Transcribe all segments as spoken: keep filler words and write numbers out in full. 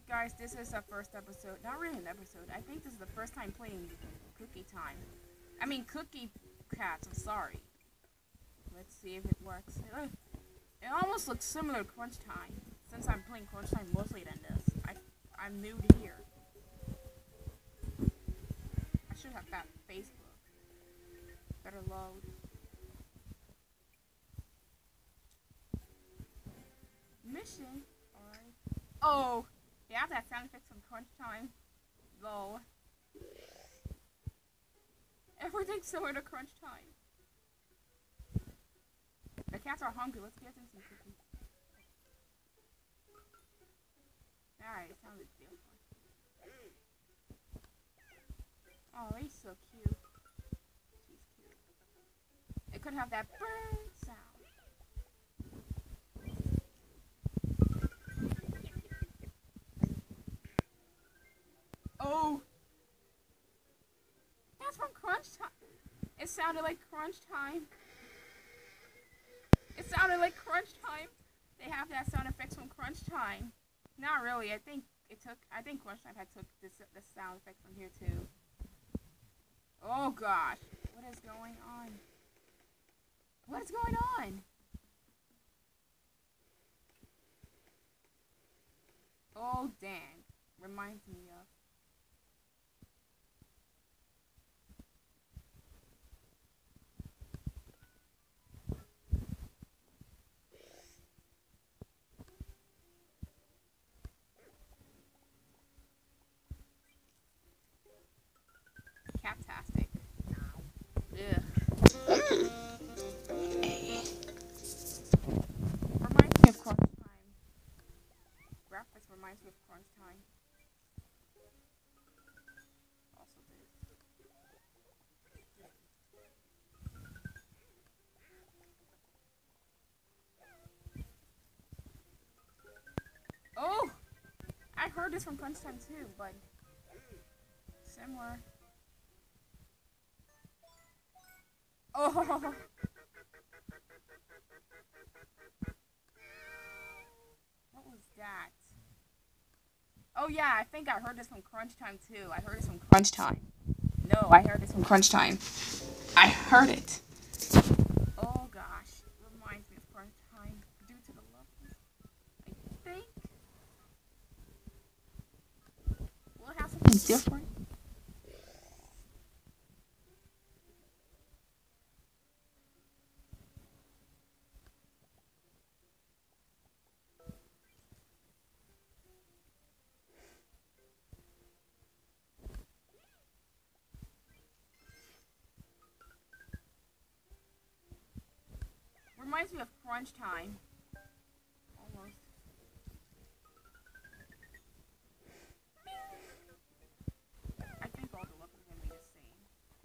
guys, this is our first episode. Not really an episode. I think this is the first time playing Cookie Time. I mean, Cookie Cats. I'm sorry. Let's see if it works. It, it almost looks similar to Crunch Time. Since I'm playing Crunch Time mostly than this. I, I'm new to here. I should have got Facebook. Better load. Mission? Alright. Oh! They have that sound effect from Crunch Time. Lol. Everything's similar to Crunch Time. The cats are hungry. Let's get them some cookies. Alright, it sounded different. Oh, he's so cute. She's cute. It could have that bird sound. Oh! That's from Crunch Time. It sounded like Crunch Time. It sounded like Crunch Time. They have that sound effects from Crunch Time. Not really. I think it took. I think Crunch Time had took this the sound effects from here too. Oh gosh, what is going on? What is going on? Oh dang! Reminds me of. Captastic. Ugh. Reminds me of Crunch Time. Graphics reminds me of Crunch Time. Also this. Oh! I heard this from Crunch Time too, but similar. Oh! What was that? Oh yeah, I think I heard this from Crunch Time too. I heard this from Crunch Time. No, I heard this from Crunch Time. I heard it. Oh gosh, reminds me of Crunch Time due to the levels. I think we'll have something different. Reminds me of Crunch Time. Almost. I think all the levels are going to be the same.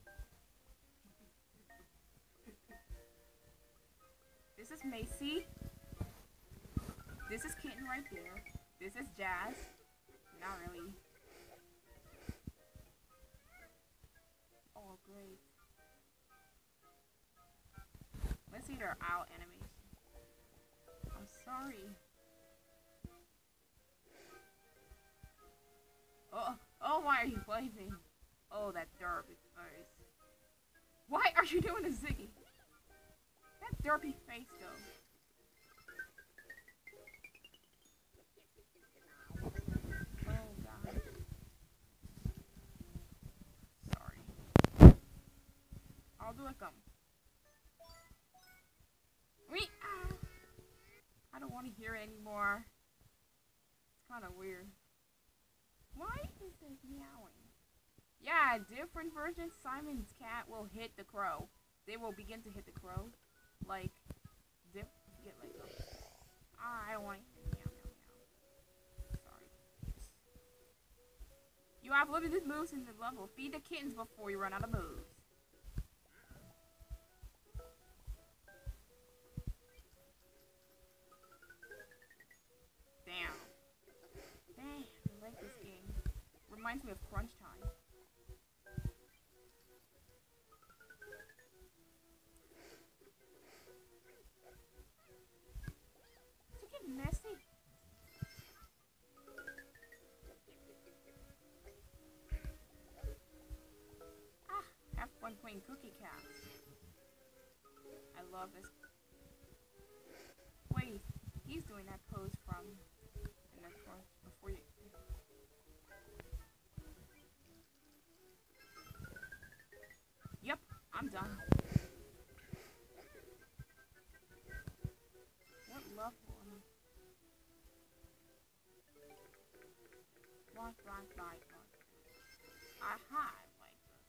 This is Macy. This is Kitten right there. This is Jazz. Not really. Oh, great. Let's see their owl animation. I'm sorry. Oh, oh, why are you waving? Oh, that derpy face. Why are you doing a Ziggy? That derpy face, though. Oh, God. Sorry. I'll do a gum. I don't want to hear it anymore. It's kind of weird. Why is it meowing? Yeah, different versions. Simon's cat will hit the crow. They will begin to hit the crow. Like, dip, get like, ah, I don't want to hear meow, meow, meow. Sorry. You have limited moves in the level. Feed the kittens before you run out of moves. Damn. Damn, I like this game. Reminds me of Crunch Time. It's getting messy. and Cookie Cat. I love this. Wait, he's doing that pose from, and of course, before you. Yep, I'm done. What level am I? Right, right, right, right. Aha, I like this.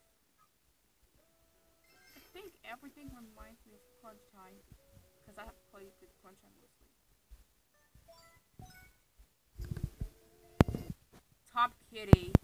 I think everything reminds me of Crunch Time, because I have played with Crunch Time mostly. Top Kitty.